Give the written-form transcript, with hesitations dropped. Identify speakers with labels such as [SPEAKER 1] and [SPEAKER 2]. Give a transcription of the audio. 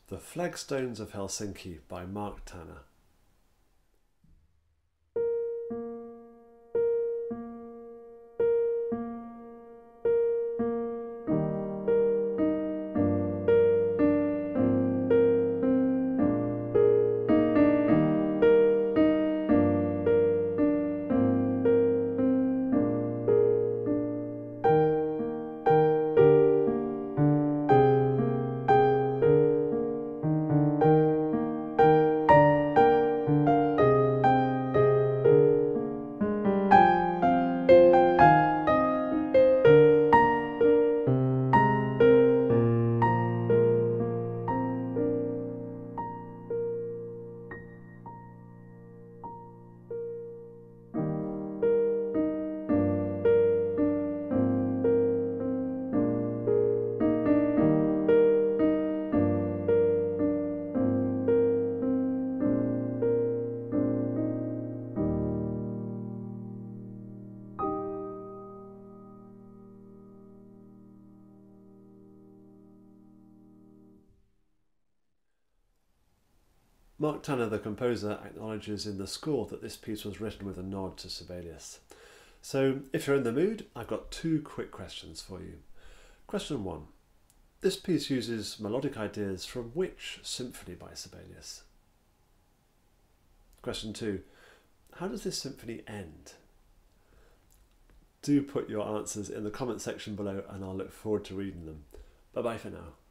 [SPEAKER 1] The Flagstones of Helsinki by Mark Tanner. Mark Tanner, the composer, acknowledges in the score that this piece was written with a nod to Sibelius. So, if you're in the mood, I've got two quick questions for you. Question 1. This piece uses melodic ideas from which symphony by Sibelius? Question 2. How does this symphony end? Do put your answers in the comment section below and I'll look forward to reading them. Bye bye for now.